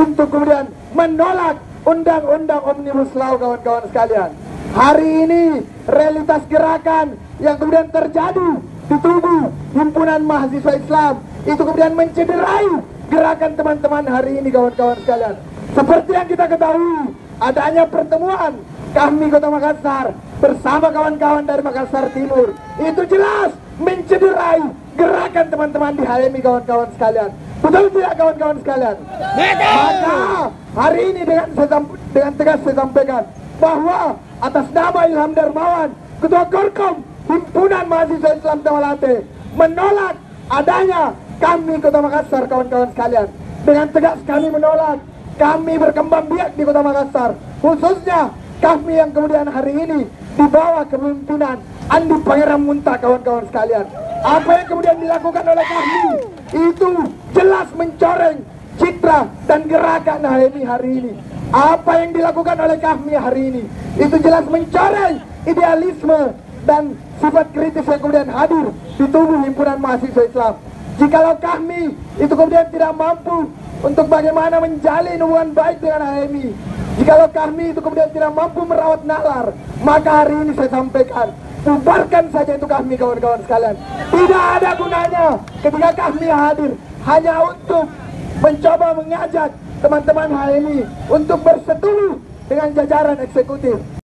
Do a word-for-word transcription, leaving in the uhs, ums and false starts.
untuk kemudian menolak undang-undang Omnibus Law, kawan-kawan sekalian. Hari ini realitas gerakan yang kemudian terjadi di tubuh himpunan mahasiswa Islam itu kemudian mencederai gerakan teman-teman hari ini, kawan-kawan sekalian. Seperti yang kita ketahui, adanya pertemuan kami Kota Makassar bersama kawan-kawan dari Makassar Timur itu jelas mencederai gerakan teman-teman di H M I, kawan-kawan sekalian. Betul tidak, kawan-kawan sekalian? Maka hari ini dengan saya, dengan tegas saya sampaikan bahwa atas nama Ilham Darmawan, Ketua Korkom Himpunan Mahasiswa Islam Tamalate, menolak adanya kami Kota Makassar, kawan-kawan sekalian. Dengan tegas kami menolak kami berkembang biak di Kota Makassar, khususnya kami yang kemudian hari ini di bawah kepemimpinan Andi Pangeran Muntah, kawan-kawan sekalian. Apa yang kemudian dilakukan oleh kami itu jelas mencoreng citra dan gerakan H M I hari ini. Apa yang dilakukan oleh kami hari ini itu jelas mencoreng idealisme dan sifat kritis yang kemudian hadir di tubuh himpunan mahasiswa Islam. Jikalau kami itu kemudian tidak mampu untuk bagaimana menjalin hubungan baik dengan H M I, jikalau kami itu kemudian tidak mampu merawat nalar, maka hari ini saya sampaikan, bubarkan saja itu kami, kawan-kawan sekalian. Tidak ada gunanya ketika kami hadir hanya untuk mencoba mengajak teman-teman H M I untuk bersetuju dengan jajaran eksekutif.